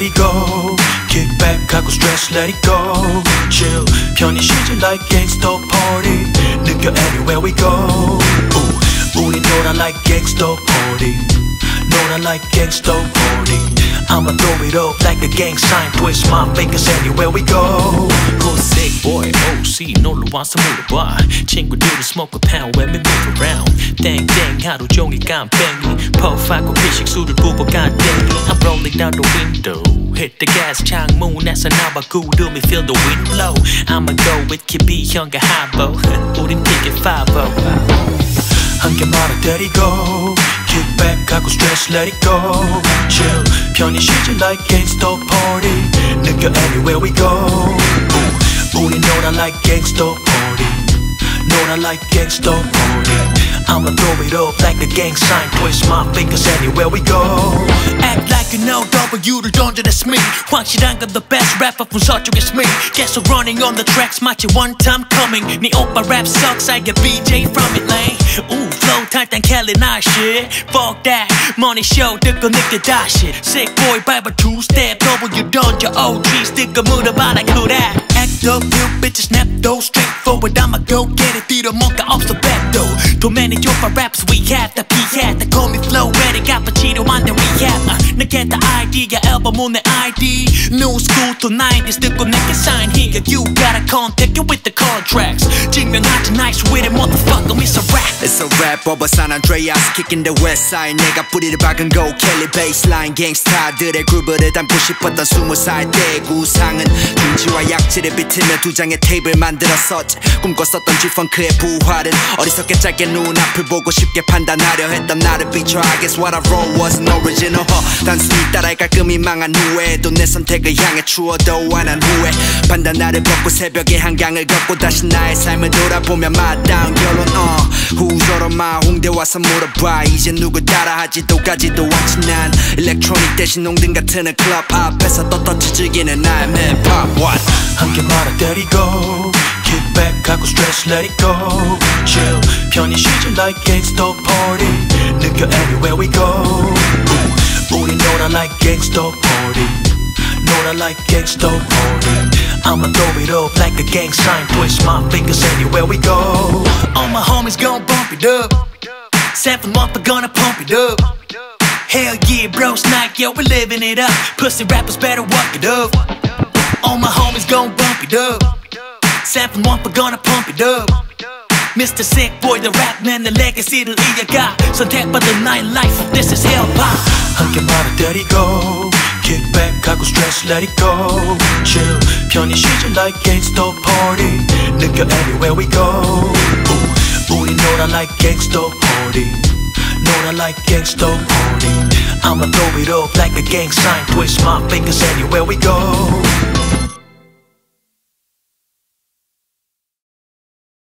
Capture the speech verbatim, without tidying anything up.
it go. Kick back, 하고 stress, let it go. Chill, 편히 쉬지 like gangsta party. 느껴 anywhere we go. Ooh, 우리 놀아 like gangsta party. 놀아 like gangsta party. I'ma throw it up like a gang sign. Twist my fingers anywhere we go. Go sick boy, O C 놀러 와서 물어봐. 친구들은 smoke a pound when we move around. 땡땡 하루 종일 깜뺑이. 퍼프하고 피식 술을 부어 갓땡이. I'm rolling down the window. Hit the gas 창문에서 나와 구름이 feel the wind blow. I'ma go with 키비 형과 하보. 우린 ticket five oh. 한 개만을 때리고 kick back 하고 stress let it go. Chill 편히 쉬지 like gangsta party. 느껴 anywhere we go. 우리 놀아 like gangsta party. 놀아 like gangsta party. I'ma throw it up like a gang sign. Twist my fingers anywhere we go. Act like you know W를 던져 that's me. 확실한 건 the best rapper from 서쪽의 me. 계속 running on the tracks 마치 one time coming. 네 오빠 rap sucks I get B J from it lane. Ooh flow 탈단 Kelly nice shit. Fuck that money show 듣고 느껴 다시. Sick boy 밟아 two step W 던져 O Gs 뜨고 물어봐 like who that. Act up you bitches snap those straightforward. I'ma go get it 뛰러 뭔가 없어 백도. Too many your raps we have the P-hat. They call me flow ready got 치료한 내 rehab. uh, 내게 다 idea 앨범 오늘 I D. New school to nineties 듣고 내게 sign here. You gotta contact you with the contracts. 증명하지 nice with it motherfucker it's a rap. It's a rap over San Andreas kicking the west side. 내가 뿌리를 박은 go Kelly baseline 갱스타들의 그룹을 담고 싶었던 스무 살 때 구상은 중지와 약지를 비틀며 두 장의 테이블 만들었었지. 꿈꿨었던 G-Funk의 부활은 어리석게 짧게 눈앞을 보고 쉽게 판단하려 했던 나를 비춰 I guess what I wrote wasn't original. huh. 단순히 따라할 깔끔히 망한 후에도 내 선택을 향해 추워도 안한 후에 판단나를 벗고 새벽의 한강을 걷고 다시 나의 삶을 돌아보며 마다운 결론. uh. 후조로마 홍대 와서 물어봐 이제 누굴 따라하지도 가지도 않지 난. 일렉트로닉 대신 농등 같은 클럽 앞에서 떳떳이 즐기는 나의 힙합. What? 한 개만을 때리고 kick back 하고 stress let it go. Chill 편히 쉬지 like gangsta party. 느껴 anywhere we go. 우리 놀아 like gangsta party. 놀아 like gangsta party. I'ma throw it up like a gang sign. Twist my fingers anywhere we go. All my homies gon' bump it up. Seven month we're gonna pump it up. Hell yeah bro snack yo we living it up. Pussy rappers better walk it up. All my homies gon' bump it up. Seven month we're gonna pump it up. Mister Sick Boy the rap man the legacy를 이어가. 선택받은 나의 life this is hip hop. 한 개만을 때리고 kick back 하고 stress let it go. Chill 편히 쉬지 like gangsta party. 느껴 anywhere we go. 우리 놀아 like gangsta party. 놀아 like gangsta party. I'ma throw it up like a gang sign. Twist my fingers anywhere we go.